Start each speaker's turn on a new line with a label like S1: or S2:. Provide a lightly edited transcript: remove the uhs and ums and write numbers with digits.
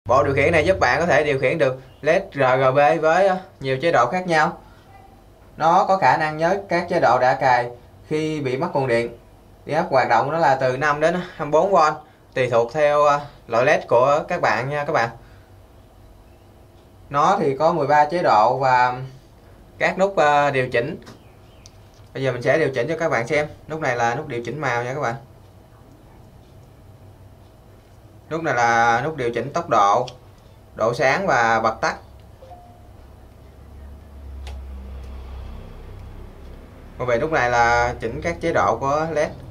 S1: Bộ điều khiển này giúp bạn có thể điều khiển được LED RGB với nhiều chế độ khác nhau. Nó có khả năng nhớ các chế độ đã cài khi bị mất nguồn điện. Điện áp hoạt động nó là từ 5 đến 24V, tùy thuộc theo loại LED của các bạn nha các bạn. Nó thì có 13 chế độ và các nút điều chỉnh. Bây giờ mình sẽ điều chỉnh cho các bạn xem. Nút này là nút điều chỉnh màu nha các bạn. Nút này là nút điều chỉnh tốc độ, độ sáng và bật tắt. Còn về nút này là chỉnh các chế độ của LED.